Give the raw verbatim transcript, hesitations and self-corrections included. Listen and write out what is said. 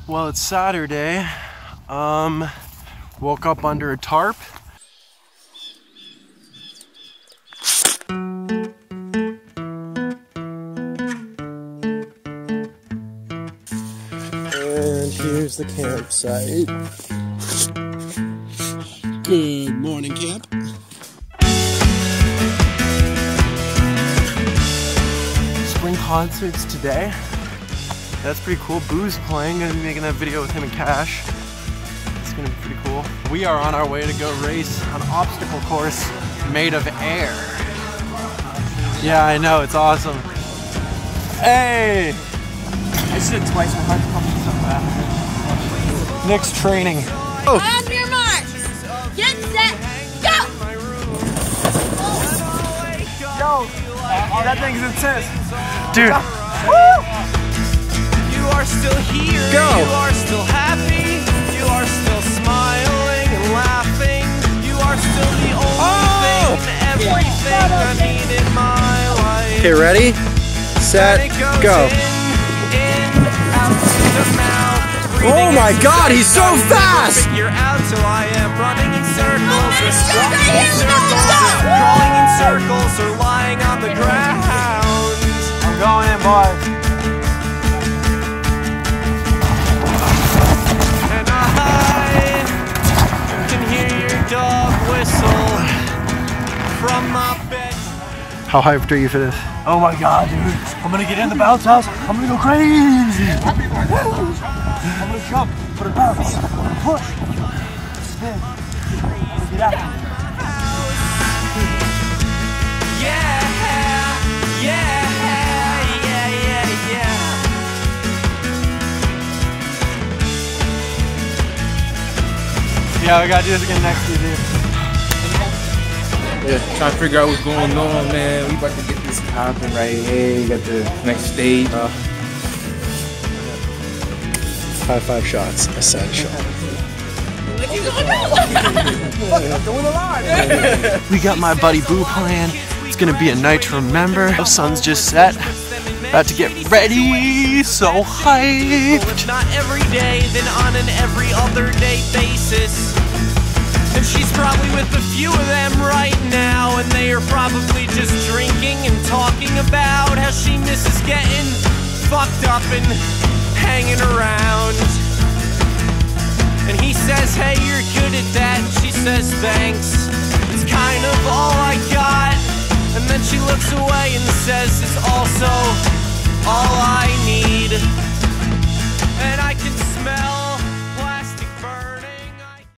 Well, it's Saturday. Um, woke up under a tarp. And here's the campsite. Good morning, camp. Spring concerts today. That's pretty cool. Boo's playing. Gonna be making that video with him and Cash. It's gonna be pretty cool. We are on our way to go race an obstacle course made of air. Yeah, I know. It's awesome. Hey! I said twice. We'll have to come so fast. Nick's training. Oh. On your marks. Get set. Go! Yo! Oh, that thing's intense. Dude. Woo! You are still here, Go. You are still happy, you are still smiling and laughing, you are still the only oh. thing, everything I need in my life. Okay, ready, set, go. In, in, out to the mouth, oh my god, he's so fast! You're out till I am running in circles, or walking in circles, or crawling in circles, or lying on the ground. I'm going in, boys. Dog whistle from my bed. How hyped are you for this? Oh my god, dude. I'm gonna get in the bounce house. I'm gonna go crazy. I'm gonna jump, put a bounce, push, spin, get out. Yeah, yeah, yeah, yeah, yeah. Yeah, we gotta do this again next year, dude. Yeah, trying to figure out what's going on, man. We about to get this popping right here. We got the next stage. Uh, High five shots, essential. We got my buddy Boo playing. It's gonna be a night to remember. The sun's just set. About to get ready, so hyped. Not every day, then on an every other day basis. And she's probably with a few of them right now, and they are probably just drinking and talking about how she misses getting fucked up and hanging around. And he says, hey, you're good at that, and she says, thanks. It's kind of all I got. And then she looks away and says, it's also all I need.